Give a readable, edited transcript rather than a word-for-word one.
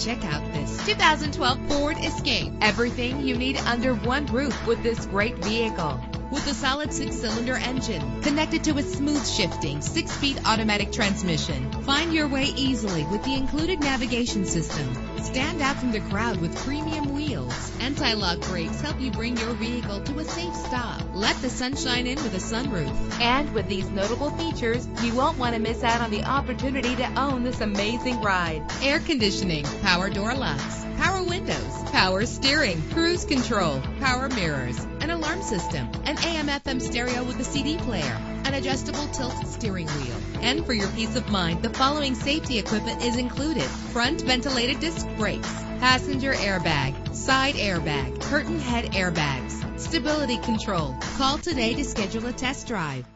Check out this 2012 Ford Escape. Everything you need under one roof with this great vehicle. With a solid 6-cylinder engine connected to a smooth shifting 6-speed automatic transmission. Find your way easily with the included navigation system. Stand out from the crowd with premium wheels. Anti-lock brakes help you bring your vehicle to a safe stop. Let the sunshine in with a sunroof. And with these notable features, you won't want to miss out on the opportunity to own this amazing ride. Air conditioning, power door locks, power windows, power steering, cruise control, power mirrors, an alarm system, an AM/FM stereo with a CD player, an adjustable tilt steering wheel. And for your peace of mind, the following safety equipment is included: front ventilated disc brakes, passenger airbag, side airbag, curtain head airbags, stability control. Call today to schedule a test drive.